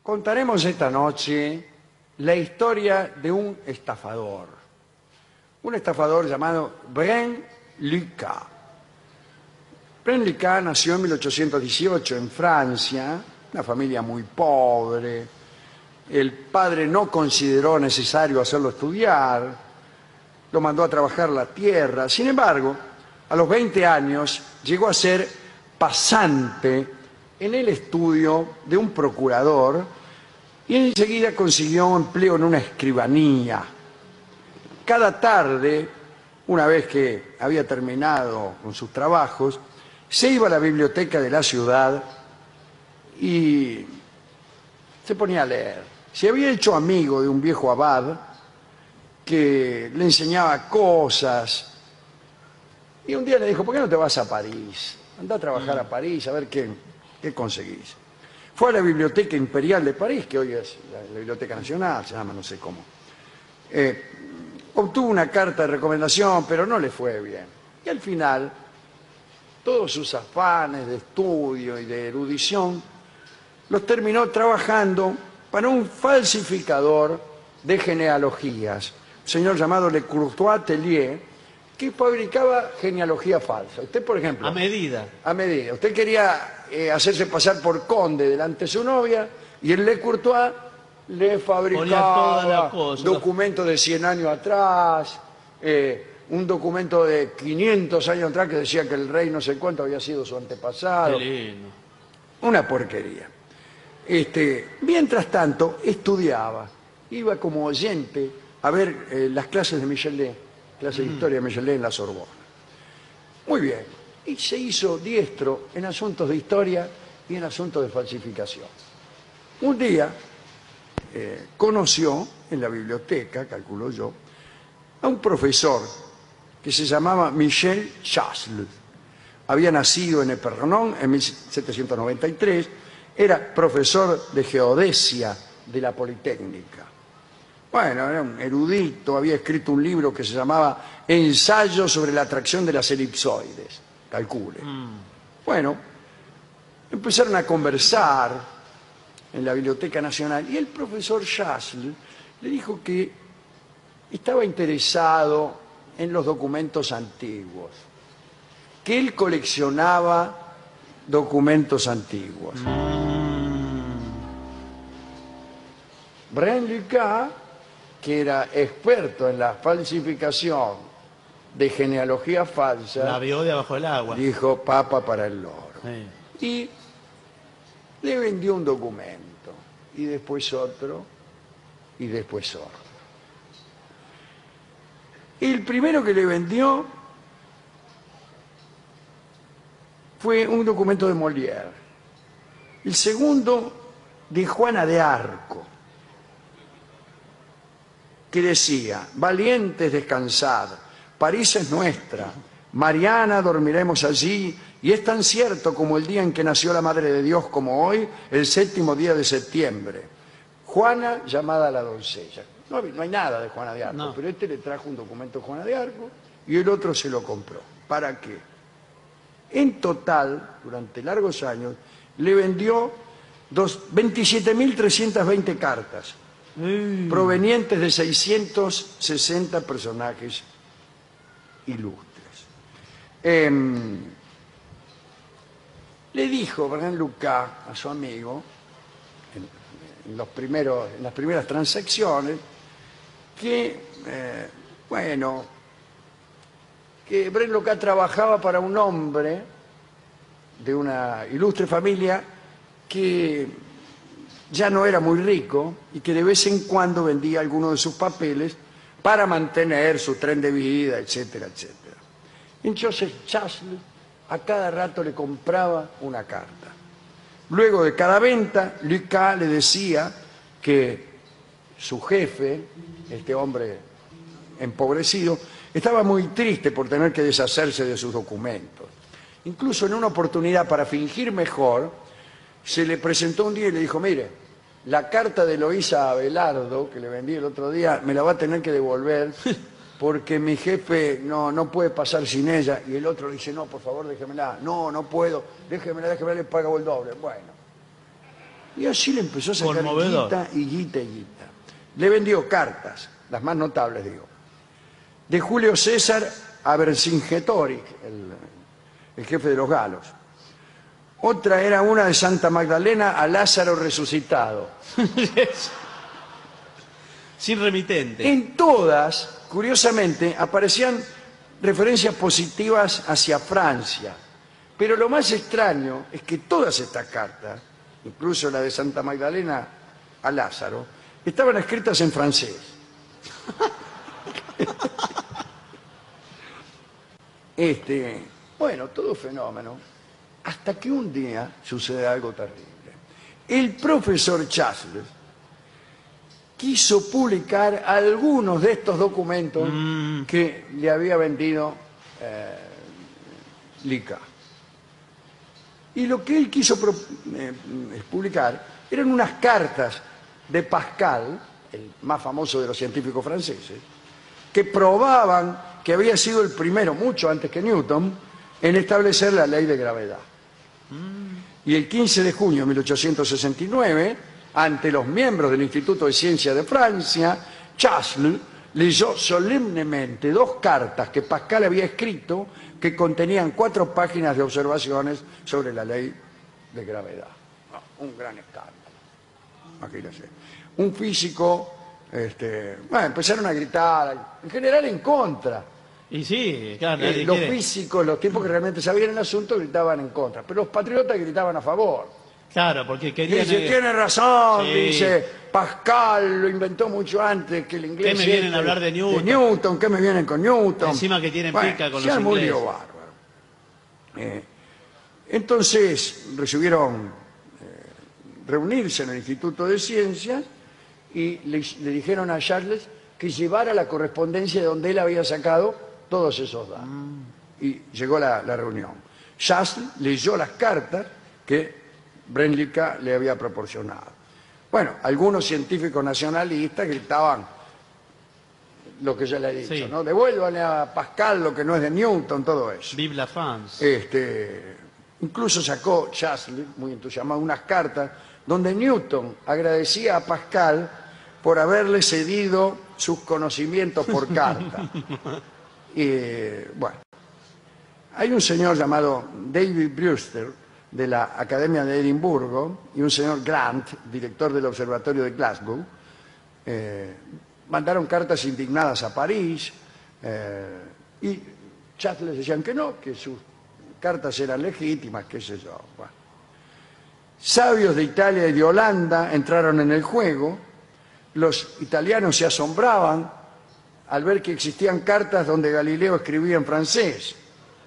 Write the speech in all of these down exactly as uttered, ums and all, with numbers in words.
Contaremos esta noche la historia de un estafador. Un estafador llamado Bren Lucas. Bren Lucas nació en mil ochocientos dieciocho en Francia, una familia muy pobre. El padre no consideró necesario hacerlo estudiar, lo mandó a trabajar la tierra. Sin embargo, a los veinte años llegó a ser pasante en el estudio de un procurador y enseguida consiguió un empleo en una escribanía. Cada tarde, una vez que había terminado con sus trabajos, se iba a la biblioteca de la ciudad y se ponía a leer. Se había hecho amigo de un viejo abad que le enseñaba cosas y un día le dijo: ¿por qué no te vas a París? Anda a trabajar a París a ver qué, qué conseguís. Fue a la Biblioteca Imperial de París, que hoy es la, la Biblioteca Nacional, se llama, no sé cómo. Eh, obtuvo una carta de recomendación, pero no le fue bien. Y al final, todos sus afanes de estudio y de erudición los terminó trabajando para un falsificador de genealogías, un señor llamado Le Courtois Tellier, que fabricaba genealogía falsa. Usted, por ejemplo... A medida. A medida. Usted quería eh, hacerse pasar por conde delante de su novia y el Le Courtois le fabricaba documentos de cien años atrás, eh, un documento de quinientos años atrás que decía que el rey no sé cuánto había sido su antepasado. Qué lindo. Una porquería. Este, mientras tanto, estudiaba. Iba como oyente a ver eh, las clases de Michelet, clases de historia de Michelet en la Sorbona. Muy bien. Y se hizo diestro en asuntos de historia y en asuntos de falsificación. Un día eh, conoció en la biblioteca, calculo yo, a un profesor que se llamaba Michel Chasles. Había nacido en Épernon en mil setecientos noventa y tres, era profesor de geodesia de la Politécnica. Bueno, era un erudito, había escrito un libro que se llamaba Ensayo sobre la atracción de las elipsoides, calcule. Mm. Bueno, empezaron a conversar en la Biblioteca Nacional y el profesor Chasles le dijo que estaba interesado en los documentos antiguos, que él coleccionaba documentos antiguos. Mm. Bren Lucas, que era experto en la falsificación de genealogía falsa, la vio de abajo del agua. Dijo: papa para el loro. Sí. Y le vendió un documento, y después otro, y después otro. El primero que le vendió fue un documento de Molière. El segundo, de Juana de Arco, que decía: valientes, descansad, París es nuestra, Mariana dormiremos allí, y es tan cierto como el día en que nació la Madre de Dios como hoy, el séptimo día de septiembre. Juana llamada la doncella. No, no hay nada de Juana de Arco, no. Pero este le trajo un documento de Juana de Arco y el otro se lo compró. ¿Para qué? En total, durante largos años, le vendió veintisiete mil trescientas veinte cartas, mm. provenientes de seiscientos sesenta personajes ilustres. Eh, le dijo Bren Lucas a su amigo, en, en, los primeros, en las primeras transacciones, que, eh, bueno, que Bren Lucas trabajaba para un hombre de una ilustre familia que ya no era muy rico y que de vez en cuando vendía algunos de sus papeles para mantener su tren de vida, etcétera, etcétera. Entonces Chasles a cada rato le compraba una carta. Luego de cada venta, Lucas le decía que su jefe, este hombre empobrecido, estaba muy triste por tener que deshacerse de sus documentos. Incluso en una oportunidad para fingir mejor, se le presentó un día y le dijo: mire, la carta de Eloísa Abelardo, que le vendí el otro día, me la va a tener que devolver porque mi jefe no, no puede pasar sin ella. Y el otro le dice: no, por favor, déjemela. No, no puedo, déjemela, déjemela, le pago el doble. Bueno, Y así le empezó a sacar Conmovedor. guita y guita y guita. Le vendió cartas, las más notables, digo. De Julio César a Vercingetorix, el, el jefe de los galos. Otra era una de Santa Magdalena a Lázaro resucitado. Sin remitente. En todas, curiosamente, aparecían referencias positivas hacia Francia. Pero lo más extraño es que todas estas cartas, incluso la de Santa Magdalena a Lázaro, estaban escritas en francés. Este, bueno, todo fenómeno, hasta que un día sucede algo terrible. El profesor Chasles quiso publicar algunos de estos documentos mm. que le había vendido eh, Lica. Y lo que él quiso eh, publicar eran unas cartas de Pascal, el más famoso de los científicos franceses, que probaban que había sido el primero, mucho antes que Newton, en establecer la ley de gravedad. Mm. Y el quince de junio de mil ochocientos sesenta y nueve, ante los miembros del Instituto de Ciencias de Francia, Chasles leyó solemnemente dos cartas que Pascal había escrito que contenían cuatro páginas de observaciones sobre la ley de gravedad. Oh, un gran escándalo. Imagínense. Un físico, este, bueno, empezaron a gritar, en general en contra. Y sí, claro, eh, los físicos, los tipos que realmente sabían el asunto, gritaban en contra, pero los patriotas gritaban a favor. Claro, porque querían... Dice, tiene razón, sí. Dice, Pascal lo inventó mucho antes que el inglés. ¿Qué me vienen este, a hablar de Newton? De Newton, ¿qué me vienen con Newton? Encima que tienen bueno, pica con se los armó un ingleses. lío bárbaro. Eh, entonces recibieron eh, reunirse en el Instituto de Ciencias y le, le dijeron a Charles que llevara la correspondencia de donde él había sacado todos esos datos. Mm. Y llegó la, la reunión. Charles leyó las cartas que Brenlica le había proporcionado. Bueno, algunos científicos nacionalistas gritaban lo que ya le he dicho, sí. ¿no? Devuélvanle a Pascal lo que no es de Newton, todo eso. Vive la France. Este, incluso sacó Chasles, muy entusiasmado, unas cartas donde Newton agradecía a Pascal por haberle cedido sus conocimientos por carta. Y, bueno, hay un señor llamado David Brewster, de la Academia de Edimburgo, y un señor Grant, director del Observatorio de Glasgow, eh, mandaron cartas indignadas a París, eh, y Chasles decían que no, que sus cartas eran legítimas, qué sé yo. Bueno. Sabios de Italia y de Holanda entraron en el juego, los italianos se asombraban al ver que existían cartas donde Galileo escribía en francés.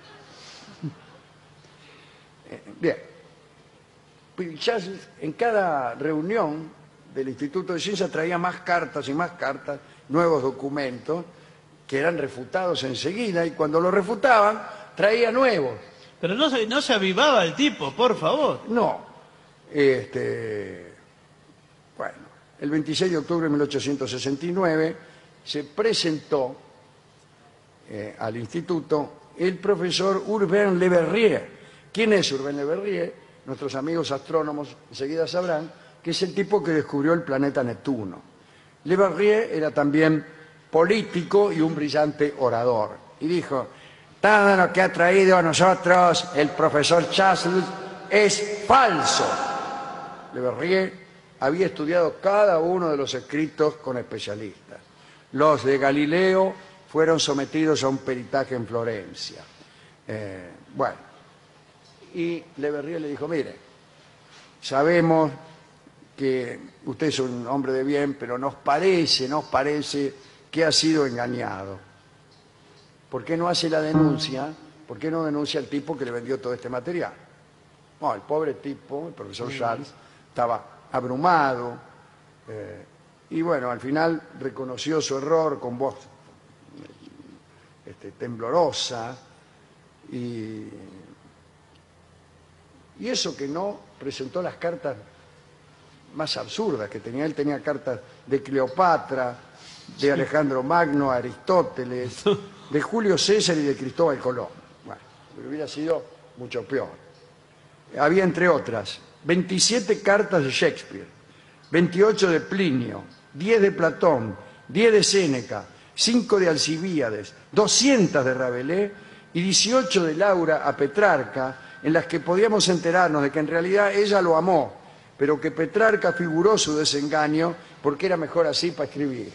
Bien, Chasles en cada reunión del Instituto de Ciencias traía más cartas y más cartas, nuevos documentos, que eran refutados enseguida, y cuando los refutaban, traía nuevos. Pero no se, no se avivaba el tipo, por favor. No. Este, bueno, el veintiséis de octubre de mil ochocientos sesenta y nueve se presentó eh, al instituto el profesor Urbain Le Verrier. ¿Quién es Urbain Le Verrier? Nuestros amigos astrónomos enseguida sabrán que es el tipo que descubrió el planeta Neptuno. Le Verrier era también político y un brillante orador. Y dijo, todo lo que ha traído a nosotros el profesor Chasles es falso. Le Verrier había estudiado cada uno de los escritos con especialistas. Los de Galileo fueron sometidos a un peritaje en Florencia. Eh, bueno. Y Le Verrier le dijo, mire, sabemos que usted es un hombre de bien, pero nos parece, nos parece que ha sido engañado. ¿Por qué no hace la denuncia? ¿Por qué no denuncia al tipo que le vendió todo este material? Bueno, el pobre tipo, el profesor Charles, estaba abrumado, eh, y bueno, al final reconoció su error con voz este, temblorosa, y... Y eso que no presentó las cartas más absurdas que tenía. Él tenía cartas de Cleopatra, de Alejandro Magno, Aristóteles, de Julio César y de Cristóbal Colón. Bueno, pero hubiera sido mucho peor. Había, entre otras, veintisiete cartas de Shakespeare, veintiocho de Plinio, diez de Platón, diez de Séneca, cinco de Alcibíades, doscientas de Rabelais y dieciocho de Laura a Petrarca, en las que podíamos enterarnos de que en realidad ella lo amó, pero que Petrarca figuró su desengaño porque era mejor así para escribir.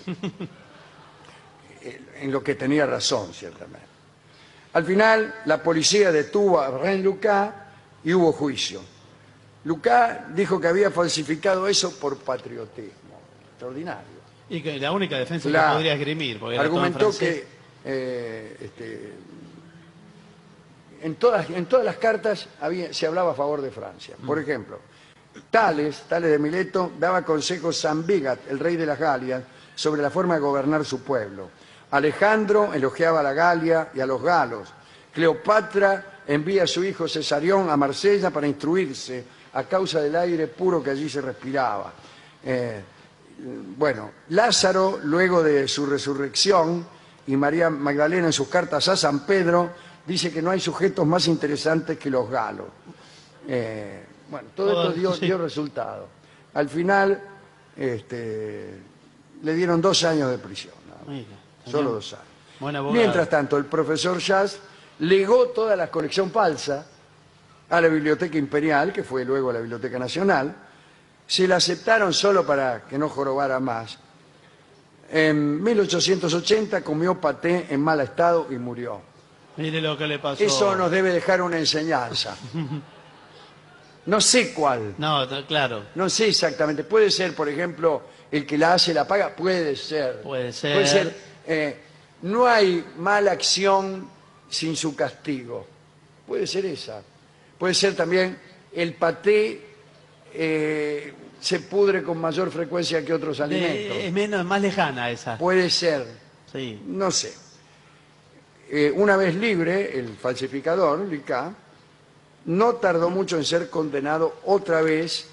En lo que tenía razón, ciertamente. Al final, la policía detuvo a René Lucas y hubo juicio. Lucas dijo que había falsificado eso por patriotismo. Extraordinario. Y que la única defensa La- que podría esgrimir, porque era todo en Argumentó francés. que eh, este, en, todas, en todas las cartas había, se hablaba a favor de Francia. Por ejemplo, Tales, Tales de Mileto, daba consejos a Sambigat, el rey de las Galias, sobre la forma de gobernar su pueblo. Alejandro elogiaba a la Galia y a los galos. Cleopatra envía a su hijo Cesarión a Marsella para instruirse a causa del aire puro que allí se respiraba. Eh, bueno, Lázaro, luego de su resurrección, y María Magdalena en sus cartas a San Pedro, dice que no hay sujetos más interesantes que los galos. Eh, bueno, todo Todo, esto dio, sí. dio resultado. Al final, este, le dieron dos años de prisión. nada más. Mira, Solo tenía dos años. buen abogado. Mientras tanto, el profesor Jazz legó toda la colección falsa a la Biblioteca Imperial, que fue luego la Biblioteca Nacional. Se la aceptaron solo para que no jorobara más. En mil ochocientos ochenta comió paté en mal estado y murió. Mire lo que le pasó. Eso nos debe dejar una enseñanza. No sé cuál, No, t- claro. no sé exactamente. Puede ser, por ejemplo, el que la hace la paga, puede ser. Puede ser. Puede ser, eh, no hay mala acción sin su castigo. Puede ser esa. Puede ser también el paté eh, se pudre con mayor frecuencia que otros alimentos. De- es menos, más lejana esa. Puede ser, Sí. no sé. Eh, una vez libre, el falsificador, Lucas, no tardó mucho en ser condenado otra vez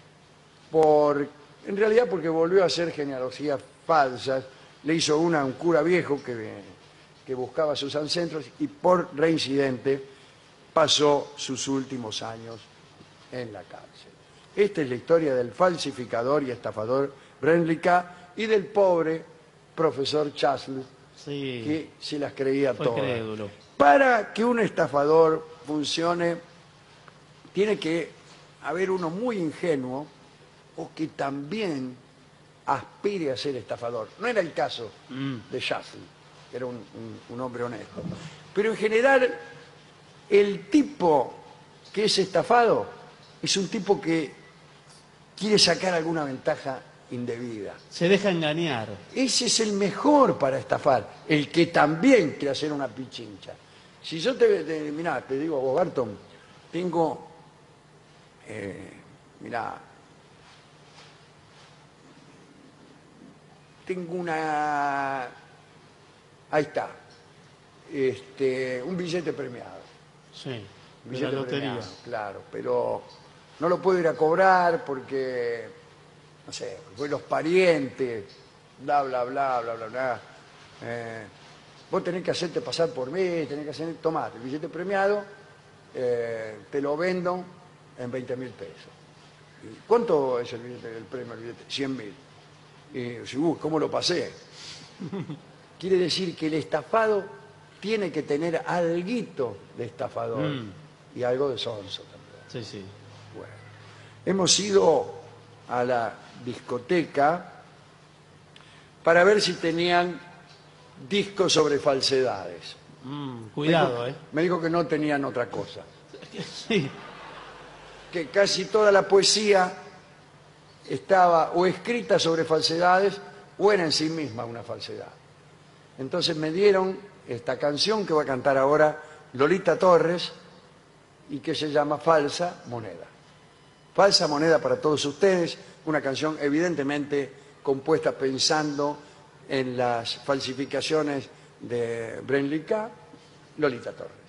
por, en realidad porque volvió a hacer genealogías falsas. Le hizo una a un cura viejo que, que buscaba sus ancestros y por reincidente pasó sus últimos años en la cárcel. Esta es la historia del falsificador y estafador René Lucas y del pobre profesor Chasles, Sí. que se las creía Fue todas. crédulo. Para que un estafador funcione, tiene que haber uno muy ingenuo o que también aspire a ser estafador. No era el caso de Chasles, que era un, un- un hombre honesto. Pero en general, el tipo que es estafado es un tipo que quiere sacar alguna ventaja indebida. Se deja engañar. Ese es el mejor para estafar, el que también quiere hacer una pichincha. Si yo te, te mirá, te digo, vos, Barton, tengo, eh, mirá, tengo una, ahí está, este, un billete premiado. Sí. De la Billete lotería. premiado, claro, pero no lo puedo ir a cobrar porque, no sé, pues los parientes, bla, bla, bla, bla, bla, bla. Eh, vos tenés que hacerte pasar por mí, tenés que hacer, tomate el billete premiado, eh, te lo vendo en veinte mil pesos. ¿Y ¿Cuánto es el, billete, el premio del billete? cien mil. Y si, uy, ¿cómo lo pasé? Quiere decir que el estafado tiene que tener alguito de estafador Mm. y algo de sonso también. Sí, sí. Bueno, hemos ido a la discoteca para ver si tenían discos sobre falsedades. Mm, cuidado, me ¿eh? dijo, me dijo que no tenían otra cosa, Sí. que casi toda la poesía estaba o escrita sobre falsedades o era en sí misma una falsedad. Entonces me dieron esta canción que va a cantar ahora Lolita Torres y que se llama Falsa Moneda. Falsa Moneda para todos ustedes, una canción evidentemente compuesta pensando en las falsificaciones de René Lucas, Lolita Torres.